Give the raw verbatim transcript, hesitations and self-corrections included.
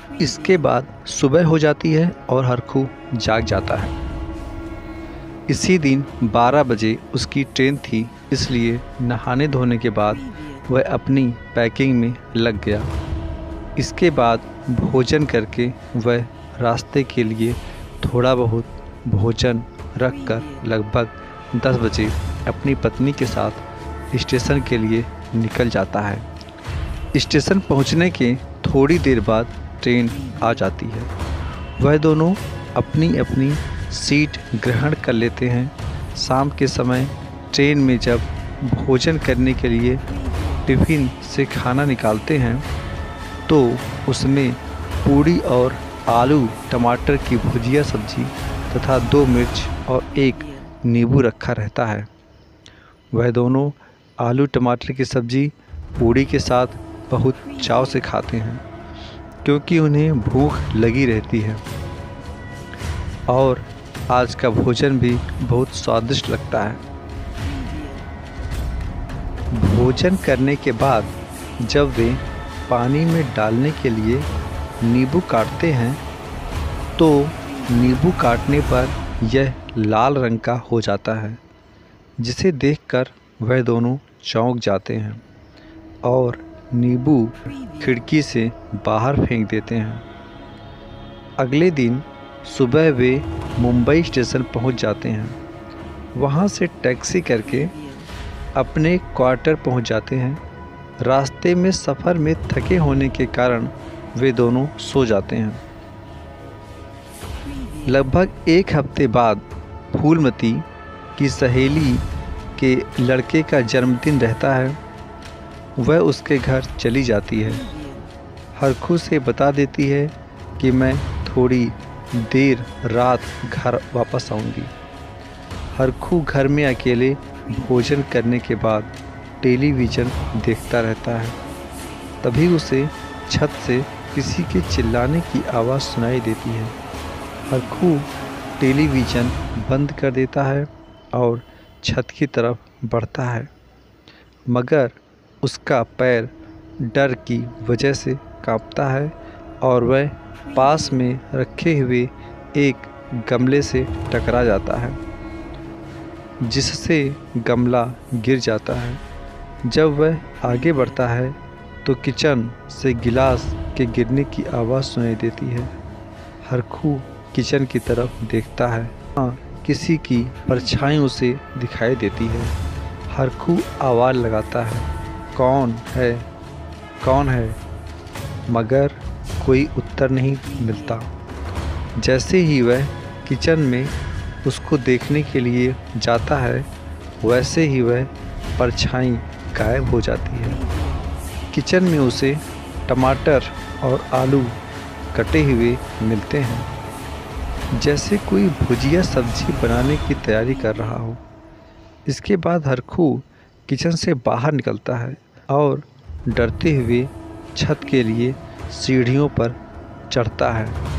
इसके बाद सुबह हो जाती है और हरखू जाग जाता है। इसी दिन बारह बजे उसकी ट्रेन थी, इसलिए नहाने धोने के बाद वह अपनी पैकिंग में लग गया। इसके बाद भोजन करके वह रास्ते के लिए थोड़ा बहुत भोजन रखकर लगभग दस बजे अपनी पत्नी के साथ स्टेशन के लिए निकल जाता है। स्टेशन पहुंचने के थोड़ी देर बाद ट्रेन आ जाती है। वह दोनों अपनी अपनी सीट ग्रहण कर लेते हैं। शाम के समय ट्रेन में जब भोजन करने के लिए टिफ़िन से खाना निकालते हैं तो उसमें पूड़ी और आलू टमाटर की भुजिया सब्जी तथा दो मिर्च और एक नींबू रखा रहता है। वह दोनों आलू टमाटर की सब्जी पूड़ी के साथ बहुत चाव से खाते हैं, क्योंकि उन्हें भूख लगी रहती है और आज का भोजन भी बहुत स्वादिष्ट लगता है। भोजन करने के बाद जब वे पानी में डालने के लिए नींबू काटते हैं तो नींबू काटने पर यह लाल रंग का हो जाता है, जिसे देखकर वह दोनों चौंक जाते हैं और नींबू खिड़की से बाहर फेंक देते हैं। अगले दिन सुबह वे मुंबई स्टेशन पहुंच जाते हैं। वहां से टैक्सी करके अपने क्वार्टर पहुंच जाते हैं। रास्ते में सफ़र में थके होने के कारण वे दोनों सो जाते हैं। लगभग एक हफ्ते बाद फूलमती की सहेली के लड़के का जन्मदिन रहता है। वह उसके घर चली जाती है। हरखू से बता देती है कि मैं थोड़ी देर रात घर वापस आऊँगी। हरखू घर में अकेले भोजन करने के बाद टेलीविज़न देखता रहता है। तभी उसे छत से किसी के चिल्लाने की आवाज़ सुनाई देती है। हरखू टेलीविज़न बंद कर देता है और छत की तरफ बढ़ता है, मगर उसका पैर डर की वजह से कांपता है और वह पास में रखे हुए एक गमले से टकरा जाता है, जिससे गमला गिर जाता है। जब वह आगे बढ़ता है तो किचन से गिलास के गिरने की आवाज़ सुनाई देती है। हरखू किचन की तरफ देखता है। हाँ, किसी की परछाई उसे दिखाई देती है। हरखू आवाज़ लगाता है, कौन है, कौन है? मगर कोई उत्तर नहीं मिलता। जैसे ही वह किचन में उसको देखने के लिए जाता है, वैसे ही वह परछाई गायब हो जाती है। किचन में उसे टमाटर और आलू कटे हुए मिलते हैं, जैसे कोई भुजिया सब्जी बनाने की तैयारी कर रहा हो। इसके बाद हरखू किचन से बाहर निकलता है और डरते हुए छत के लिए सीढ़ियों पर चढ़ता है।